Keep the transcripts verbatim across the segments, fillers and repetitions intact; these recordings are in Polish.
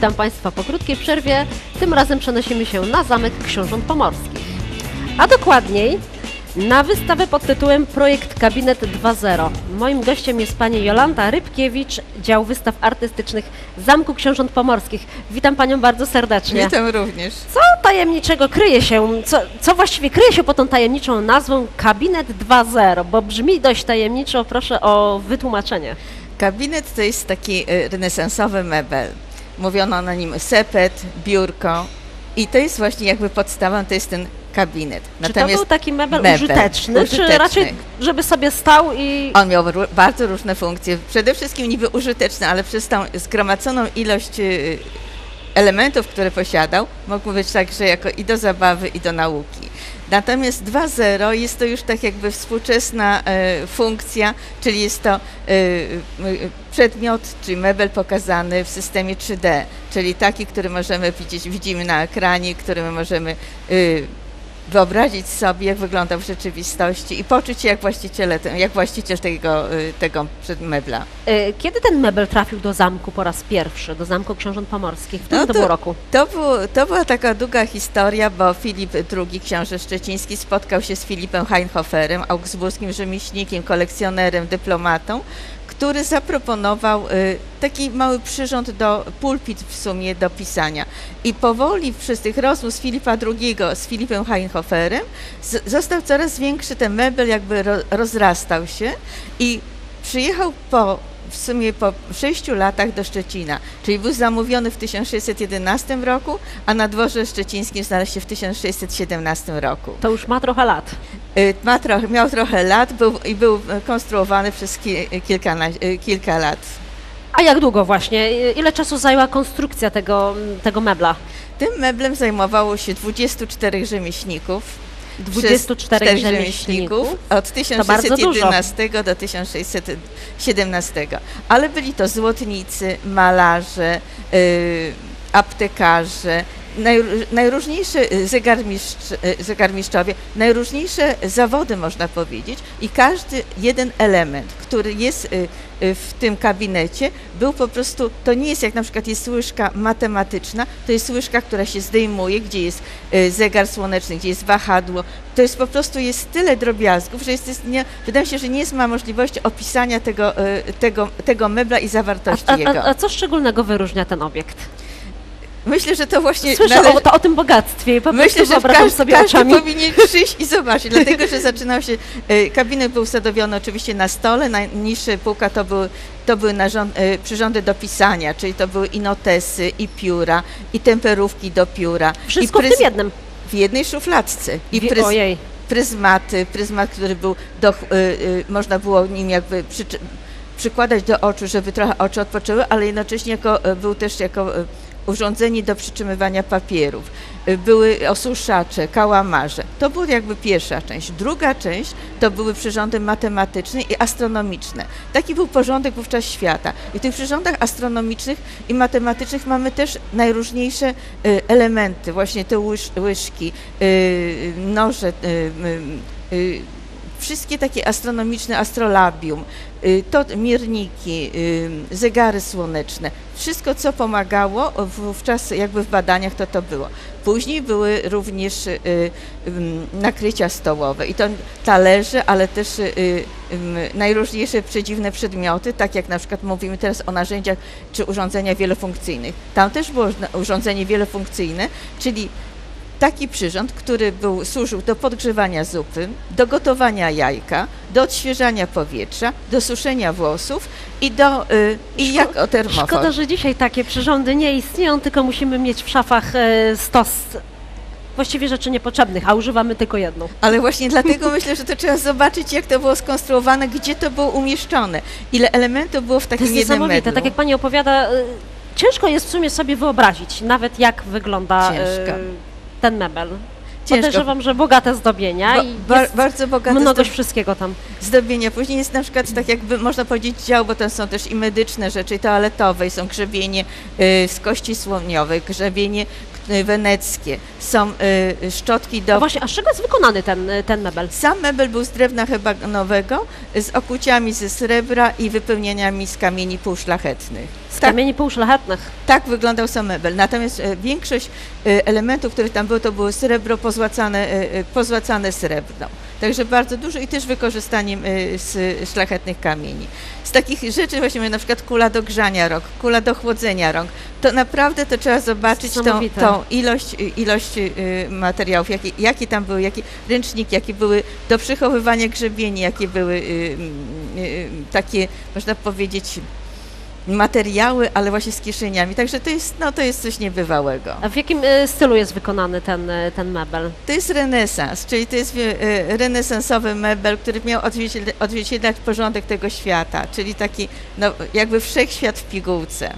Witam Państwa po krótkiej przerwie. Tym razem przenosimy się na Zamek Książąt Pomorskich. A dokładniej na wystawę pod tytułem Projekt Kabinet dwa zero. Moim gościem jest pani Jolanta Rybkiewicz, dział wystaw artystycznych Zamku Książąt Pomorskich. Witam panią bardzo serdecznie. Witam również. Co tajemniczego kryje się, co, co właściwie kryje się pod tą tajemniczą nazwą Kabinet dwa zero, bo brzmi dość tajemniczo, proszę o wytłumaczenie. Kabinet to jest taki renesansowy mebel. Mówiono na nim sepet, biurko i to jest właśnie jakby podstawą, to jest ten kabinet. Czy Natomiast to był taki mebel, mebel użyteczny, użyteczny, czy raczej żeby sobie stał i... On miał bardzo różne funkcje, przede wszystkim niby użyteczny, ale przez tą zgromadzoną ilość elementów, które posiadał, mógł być także jako i do zabawy, i do nauki. Natomiast dwa zero jest to już tak jakby współczesna e, funkcja, czyli jest to e, przedmiot, czyli mebel pokazany w systemie trzy D, czyli taki, który możemy widzieć, widzimy na ekranie, który my możemy e, wyobrazić sobie, jak wygląda w rzeczywistości i poczuć się jak właściciel, jak właściciel tego, tego mebla. Kiedy ten mebel trafił do zamku po raz pierwszy, do Zamku Książąt Pomorskich? W którym no to, to było roku? To, było, to była taka długa historia, bo Filip drugi, książę szczeciński, spotkał się z Filipem Hainhoferem, augsburskim rzemieślnikiem, kolekcjonerem, dyplomatą, który zaproponował y, taki mały przyrząd do pulpit w sumie do pisania. I powoli przez tych rozmów z Filipa drugiego, z Filipem Hainhoferem z, został coraz większy, ten mebel jakby ro, rozrastał się i przyjechał po w sumie po sześciu latach do Szczecina, czyli był zamówiony w tysiąc sześćset jedenastym roku, a na dworze szczecińskim znalazł się w tysiąc sześćset siedemnastym roku. To już ma trochę lat. Ma trochę, miał trochę lat był, i był konstruowany przez ki, kilka, kilka lat. A jak długo właśnie? Ile czasu zajęła konstrukcja tego, tego mebla? Tym meblem zajmowało się dwudziestu czterech rzemieślników. dwudziestu czterech rzemieślników od tysiąc sześćset jedenastego do tysiąc sześćset siedemnastego. Ale byli to złotnicy, malarze, yy, aptekarze, naj, najróżniejsze zegarmistrz, zegarmistrzowie, najróżniejsze zawody można powiedzieć i każdy jeden element, który jest w tym kabinecie, był po prostu, to nie jest jak na przykład jest łyżka matematyczna, to jest łyżka, która się zdejmuje, gdzie jest zegar słoneczny, gdzie jest wahadło, to jest po prostu jest tyle drobiazgów, że jest, jest nie, wydaje mi się, że nie ma możliwości opisania tego, tego, tego mebla i zawartości a, a, jego. A co szczególnego wyróżnia ten obiekt? Myślę, że to właśnie... Słyszę należy... o, to o tym bogactwie. Po Myślę, że każdy, sobie każdy oczami. powinien przyjść i zobaczyć, dlatego, że zaczynał się... Kabinet był usadowiony oczywiście na stole, najniższa półka to były, to były narząd, przyrządy do pisania, czyli to były i notesy, i pióra, i temperówki do pióra. Wszystko i pryz... w tym jednym? W jednej szufladce. I Wie... pryz... Ojej. pryzmaty, pryzmat, który był, do, y, y, można było nim jakby przy, przykładać do oczu, żeby trochę oczy odpoczęły, ale jednocześnie jako, był też jako urządzenie do przytrzymywania papierów. Były osuszacze, kałamarze. To była jakby pierwsza część. Druga część to były przyrządy matematyczne i astronomiczne. Taki był porządek wówczas świata. I w tych przyrządach astronomicznych i matematycznych mamy też najróżniejsze elementy, właśnie te łyż, łyżki, noże, wszystkie takie astronomiczne, astrolabium, to mierniki, zegary słoneczne, wszystko co pomagało wówczas jakby w badaniach to to było. Później były również nakrycia stołowe i to talerze, ale też najróżniejsze przedziwne przedmioty, tak jak na przykład mówimy teraz o narzędziach czy urządzeniach wielofunkcyjnych. Tam też było urządzenie wielofunkcyjne, czyli taki przyrząd, który był, służył do podgrzewania zupy, do gotowania jajka, do odświeżania powietrza, do suszenia włosów i do y, i Szko jak o termofor. Szkoda, że dzisiaj takie przyrządy nie istnieją, tylko musimy mieć w szafach y, stos właściwie rzeczy niepotrzebnych, a używamy tylko jedną. Ale właśnie dlatego myślę, że to trzeba zobaczyć, jak to było skonstruowane, gdzie to było umieszczone, ile elementów było w takim jednym meblu. To jest niesamowite, tak jak pani opowiada, y, ciężko jest w sumie sobie wyobrazić, nawet jak wygląda y, ten mebel. Podejrzewam, że bogate zdobienia ba, i ba, bardzo bogate mnogość wszystkiego tam. Zdobienia. Później jest na przykład tak jakby można powiedzieć dział, bo tam są też i medyczne rzeczy, i toaletowe, i są grzebienie y, z kości słoniowej, grzebienie, y, weneckie, są y, szczotki do... A właśnie, a z czego jest wykonany ten, ten mebel? Sam mebel był z drewna hebanowego, z okuciami ze srebra i wypełnieniami z kamieni półszlachetnych. Z Tak, kamieni półszlachetnych. tak wyglądał sam mebel. Natomiast e, większość e, elementów, które tam były, to było srebro pozłacane, e, e, pozłacane srebrną. Także bardzo dużo i też wykorzystaniem e, z szlachetnych kamieni. Z takich rzeczy właśnie na przykład kula do grzania rąk, kula do chłodzenia rąk. To naprawdę to trzeba zobaczyć tą, Niesamowite. tą ilość, ilość e, materiałów, jakie, jakie tam były, jakie ręczniki, jakie były do przechowywania grzebieni, jakie były e, e, takie, można powiedzieć, materiały, ale właśnie z kieszeniami. Także to jest, no, to jest coś niebywałego. A w jakim e, stylu jest wykonany ten, e, ten mebel? To jest renesans, czyli to jest e, renesansowy mebel, który miał odzwierciedlać, odzwierciedlać porządek tego świata, czyli taki no, jakby wszechświat w pigułce.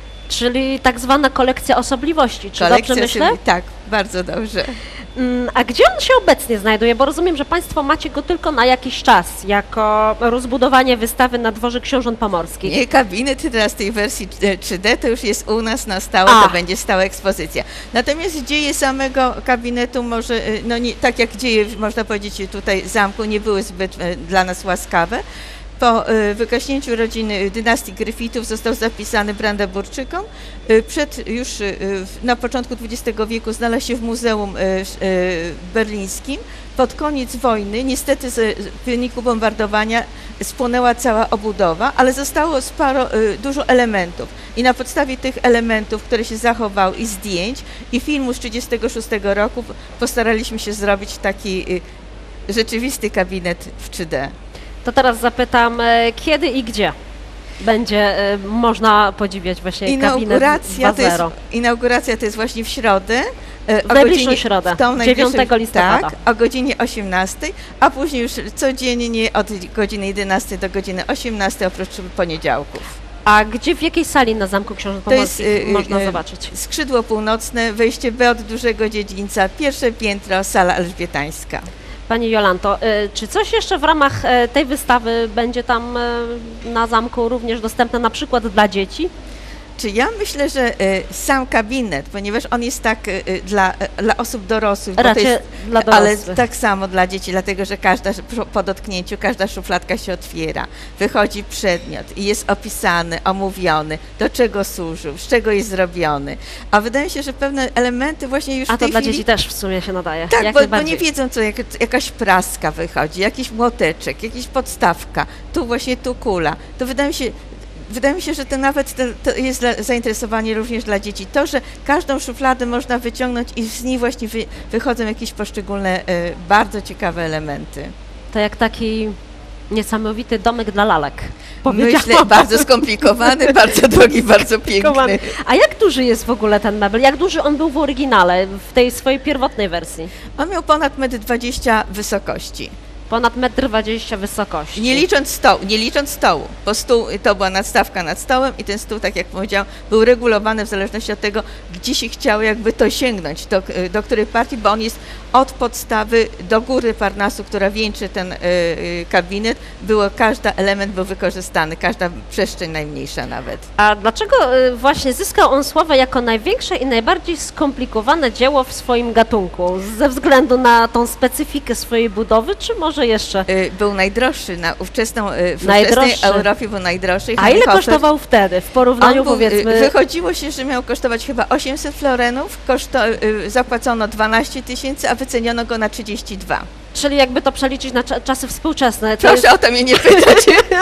Czyli tak zwana kolekcja osobliwości, czy Kolekcja dobrze myślę? sobie- Tak, bardzo dobrze. Mm, A gdzie on się obecnie znajduje? Bo rozumiem, że Państwo macie go tylko na jakiś czas, jako rozbudowanie wystawy na dworze Książąt Pomorskich. Nie, gabinet teraz tej wersji trzy D to już jest u nas na stałe, A. to będzie stała ekspozycja. Natomiast dzieje samego gabinetu może, y, no nie, tak jak dzieje, można powiedzieć, tutaj zamku, nie były zbyt y, dla nas łaskawe. Po y, wygaśnięciu rodziny dynastii Gryfitów został zapisany Brandenburczykom. Y, Przed już y, w- na początku dwudziestego wieku znalazł się w Muzeum y, y, Berlińskim. Pod koniec wojny, niestety z, w wyniku bombardowania spłonęła cała obudowa, ale zostało sporo, y, dużo elementów. I na podstawie tych elementów, które się zachowały i zdjęć i filmu z tysiąc dziewięćset trzydziestego szóstego roku postaraliśmy się zrobić taki y, rzeczywisty gabinet w trzy D. To teraz zapytam, e, kiedy i gdzie będzie e, można podziwiać właśnie gabinet Inauguracja to, jest, dwa zero? inauguracja to jest właśnie w środę. e, W najbliższą środę, w tą najbliższą- dziewiątego listopada. Tak, o godzinie osiemnastej, a później już codziennie od godziny jedenastej do godziny osiemnastej oprócz poniedziałków. A gdzie, w jakiej sali na Zamku Książąt To jest Pomorskich y, y, można y, zobaczyć? Skrzydło północne, wejście B od dużego dziedzińca, pierwsze piętro, sala elżbietańska. Pani Jolanto, y, czy coś jeszcze w ramach e, tej wystawy będzie tam e, na zamku również dostępne na przykład dla dzieci? Czy ja myślę, że y, sam gabinet, ponieważ on jest tak y, y, dla, y, dla osób dorosłych, bo to Raczej jest, dla ale dorosłych. tak samo dla dzieci, dlatego że każda sz- po dotknięciu, każda szufladka się otwiera, wychodzi przedmiot i jest opisany, omówiony, do czego służył, z czego jest zrobiony. A wydaje mi się, że pewne elementy właśnie już A w to tej dla chwili... dzieci też w sumie się nadaje. Tak, jak bo, bo najbardziej. nie wiedzą, co jak, jakaś praska wychodzi, jakiś młoteczek, jakaś podstawka, tu właśnie tu kula. To wydaje mi się, wydaje mi się, że to nawet to, to jest dla, zainteresowanie również dla dzieci. To, że każdą szufladę można wyciągnąć i z niej właśnie wy, wychodzą jakieś poszczególne, e, bardzo ciekawe elementy. To jak taki niesamowity domek dla lalek. Myślę, Powiedziałam. bardzo skomplikowany, bardzo drogi, bardzo piękny. A jak duży jest w ogóle ten mebel? Jak duży on był w oryginale, w tej swojej pierwotnej wersji? On miał ponad metr dwadzieścia wysokości. Ponad metr dwadzieścia wysokości. Nie licząc stołu, nie licząc stołu, bo stół to była nadstawka nad stołem i ten stół, tak jak powiedziałam, był regulowany w zależności od tego, gdzie się chciało jakby to sięgnąć, do, do której partii, bo on jest od podstawy do góry Parnasu, która wieńczy ten y, y, gabinet, było, każdy element był wykorzystany, każda przestrzeń najmniejsza nawet. A dlaczego y, właśnie zyskał on sławę jako największe i najbardziej skomplikowane dzieło w swoim gatunku? Ze względu na tą specyfikę swojej budowy, czy może jeszcze? Y, Był najdroższy na ówczesną, y, w Najdroższy. ówczesnej Europie był najdroższy. A ile Heinhofer- kosztował wtedy w On porównaniu, był, y, powiedzmy, wychodziło się, że miał kosztować chyba osiemset florenów, koszto, y, zapłacono dwanaście tysięcy, a wyceniono go na trzydzieści dwa. czyli jakby to przeliczyć na cza- czasy współczesne, to Proszę jest o to mnie nie pytać.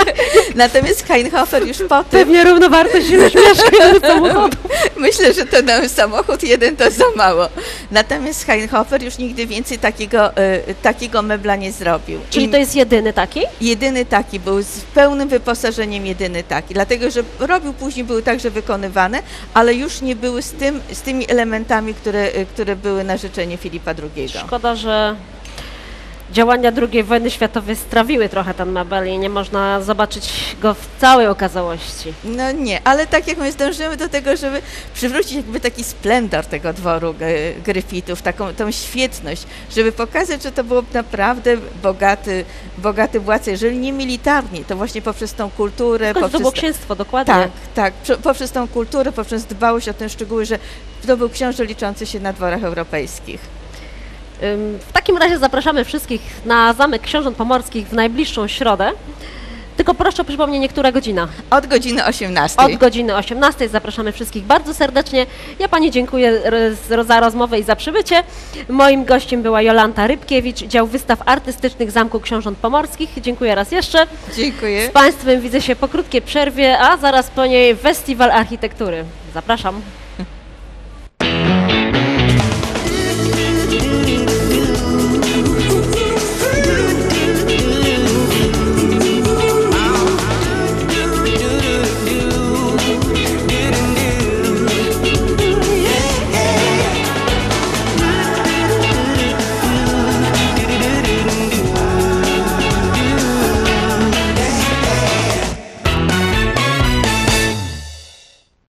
Natomiast Heinhofer już po tym, pewnie równowartość iluś mieszkań samochodu. myślę, że to na samochód jeden to za mało. Natomiast Heinhofer już nigdy więcej takiego, y, takiego mebla nie zrobił. Czyli I to jest jedyny taki? jedyny taki był, z pełnym wyposażeniem jedyny taki, dlatego że robił później, były także wykonywane, ale już nie były z, tym, z tymi elementami, które, y, które były na życzenie Filipa drugiego. Szkoda, że działania drugiej wojny światowej strawiły trochę ten mebel i nie można zobaczyć go w całej okazałości. No nie, ale tak jak my zdążymy do tego, żeby przywrócić jakby taki splendor tego dworu Gryfitów, taką tą świetność, żeby pokazać, że to był naprawdę bogaty, bogaty władca, jeżeli nie militarnie, to właśnie poprzez tą kulturę. To poprzez było księstwo, dokładnie. Tak, tak, Prze- poprzez tą kulturę, poprzez dbałość o te szczegóły, że to był książę liczący się na dworach europejskich. Ym, W takim razie zapraszamy wszystkich na Zamek Książąt Pomorskich w najbliższą środę. Tylko proszę o przypomnienie, która godzina? Od godziny osiemnastej. Od godziny osiemnastej zapraszamy wszystkich bardzo serdecznie. Ja Pani dziękuję r- za rozmowę i za przybycie. Moim gościem była Jolanta Rybkiewicz, dział wystaw artystycznych Zamku Książąt Pomorskich. Dziękuję raz jeszcze. Dziękuję. Z Państwem widzę się po krótkiej przerwie, a zaraz po niej Festiwal Architektury. Zapraszam.